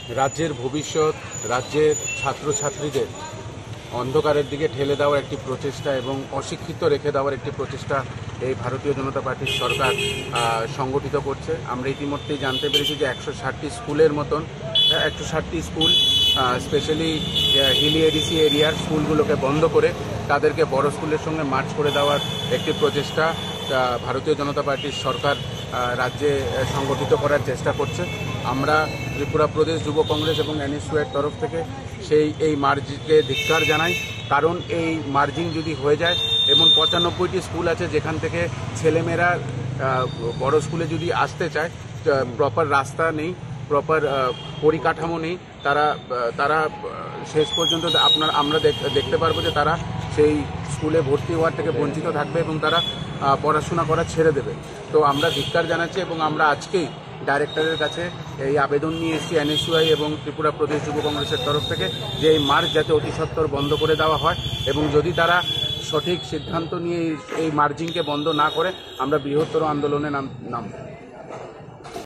রাজ্যের ভবিষ্যৎ, রাজ্যের ছাত্রছাত্রীদের অন্ধকারের দিকে ঠেলে দেওয়ার একটি প্রচেষ্টা এবং অশিক্ষিত রেখে দেওয়ার একটি প্রচেষ্টা এই ভারতীয় জনতা পার্টির সরকার সংগঠিত করছে। আমরা ইতিমধ্যেই জানতে পেরেছি যে 160টি স্কুলের মতন 160টি স্কুল স্পেশালি হিলি এডিসি এরিয়ার স্কুলগুলোকে বন্ধ করে তাদেরকে বড় স্কুলের সঙ্গে মার্চ করে দেওয়ার একটি প্রচেষ্টা ভারতীয় জনতা পার্টির সরকার রাজ্যে সংগঠিত করার চেষ্টা করছে। আমরা ত্রিপুরা প্রদেশ যুব কংগ্রেস এবং NSU-এর তরফ থেকে এই মার্জকে ধিক্কার জানাই। কারণ এই মার্জিং যদি হয়ে যায়, এমন 95টি স্কুল আছে যেখান থেকে ছেলেমেয়েরা বড় স্কুলে যদি আসতে চায়, প্রপার রাস্তা নেই, প্রপার পরিকাঠামো নেই, তারা শেষ পর্যন্ত আমরা দেখতে পারবো যে তারা সেই স্কুলে ভর্তি হওয়ার থেকে বঞ্চিত থাকবে এবং তারা পড়াশোনা করা ছেড়ে দেবে। তো আমরা ধিক্কার জানাচ্ছি এবং আমরা আজকেই ডাইরেক্টরের কাছে এই আবেদন নিয়ে এসেছি NSUI এবং ত্রিপুরা প্রদেশ যুব কংগ্রেসের তরফ থেকে যে এই মার্চ যাতে অতি সত্বর বন্ধ করে দেওয়া হয় এবং যদি তারা সঠিক সিদ্ধান্ত নিয়ে এই মার্জিংকে বন্ধ না করে আমরা বৃহত্তর আন্দোলনে নামব।